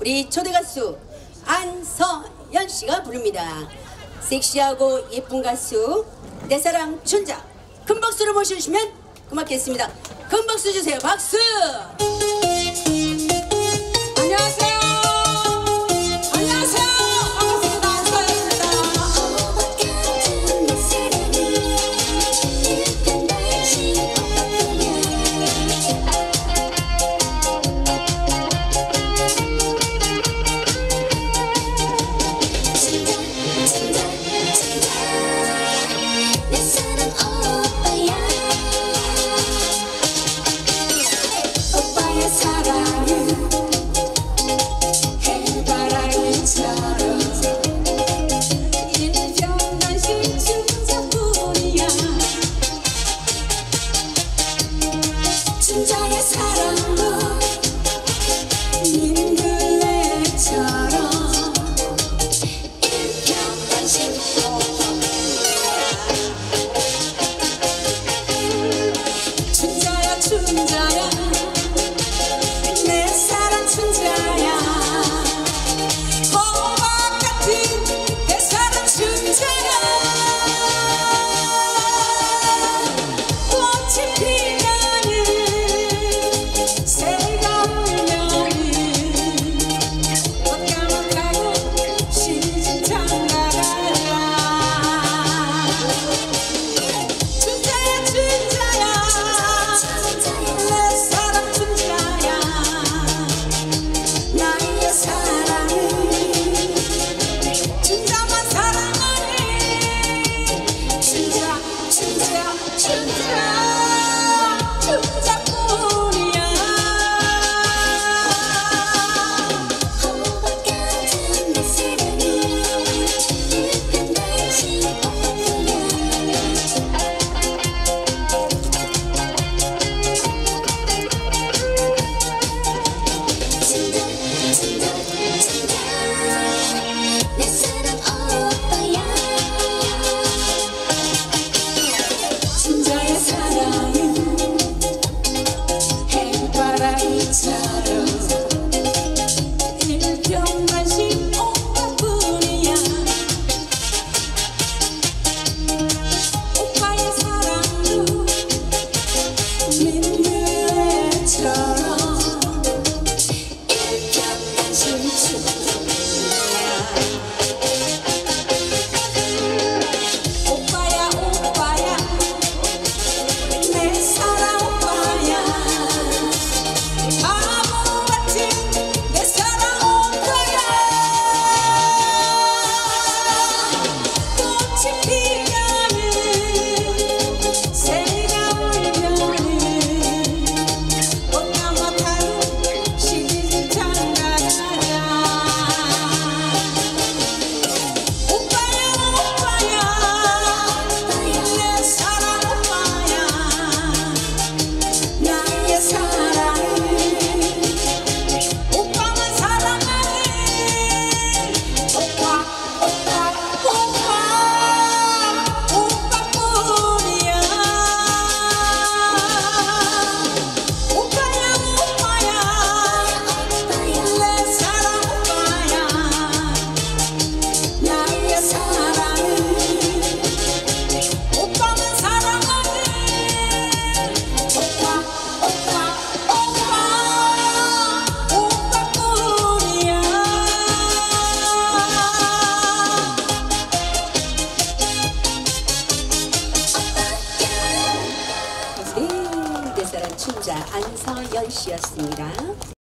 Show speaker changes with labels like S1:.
S1: 우리 초대 가수 안서연 씨가 부릅니다. 섹시하고 예쁜 가수 내 사랑 춘자, 큰 박수로 모셔주시면 고맙겠습니다. 큰 박수 주세요. 박수.
S2: 안녕하세요. 안녕하세요. 반갑습니다. 안서연입니다. 춘자의 사랑도 민들레처럼 일편단심 춘자야 춘자야 내 사랑 춘자야 호박 같은 내 사랑 춘자야 꽃이 피면은 새가 울면은 꽃 감아가고 시집장 나가라 춘자야 춘자야 내 사랑 춘자야 나의 사랑은 춘자만 사랑하네 춘자 춘자 춘자 춘자뿐이야 호박 같은 내 사랑은 일편단심 내 사랑 오빠야 춘자의 사랑은 해바라기처럼 일편단심 오빠뿐이야 오빠의 사랑도 민들레처럼 일편단심 오빠야 오빠야 내 사랑 오빠야 바보 같은 내 사랑 오빠야 꽃이 피면은 새가 울면은 꽃 감아타고 시집장 가가라 오빠야 내 사랑 오빠야 나의 사랑은 오빠만 사랑하네 오빠 오빠 오빠 오빠뿐이야 오빠야 내 사랑 오빠야 나의 사랑은 오빠만 사랑하네 오빠 오빠 오빠 오빠뿐이야
S1: 네, 내 사랑 춘자 안서연 씨였습니다.